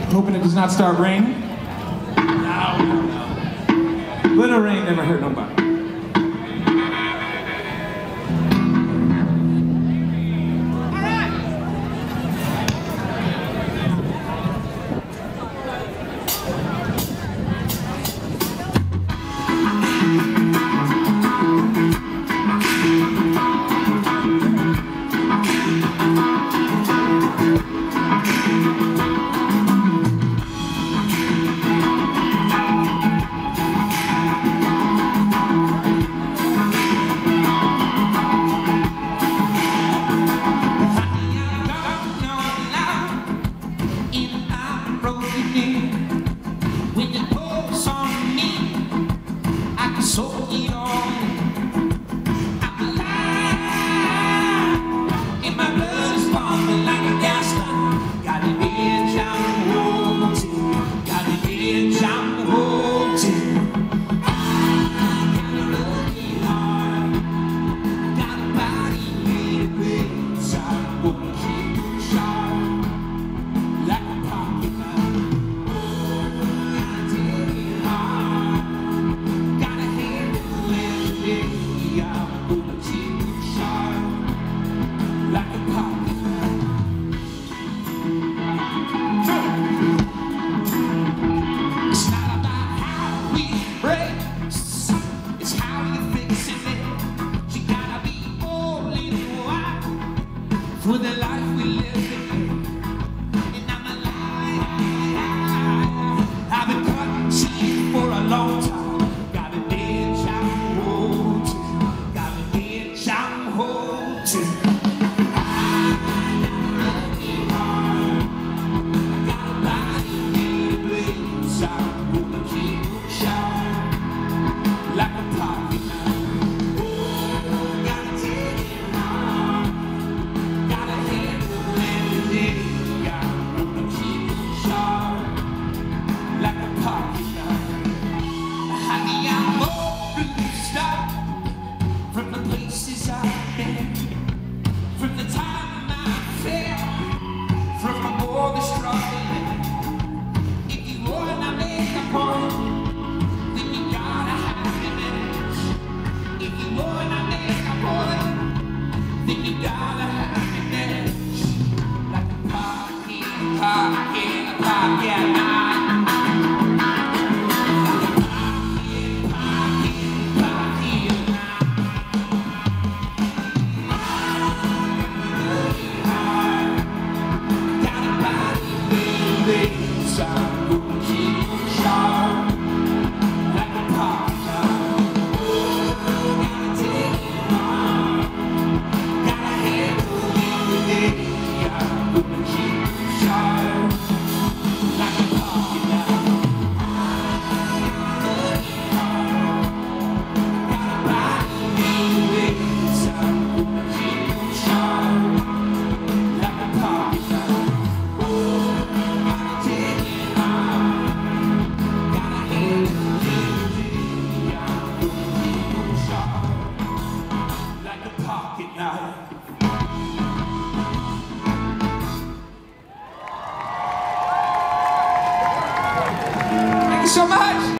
Hoping it does not start raining. No. Little rain never hurt nobody. For the life we live in, and I'm alive. I've been cutting teeth for a long time. Got a dead child to hold to. Got a dead child to hold to. I got a heart. I got a body made of blades. I'm gonna keep it sharp like a pocket knife. From the places I've been, from the time I fell, from my boy struggling. If you wanna make a point, then you gotta have an edge. If you wanna make a point, then you gotta have an edge. Like a pocket, yeah. Sound.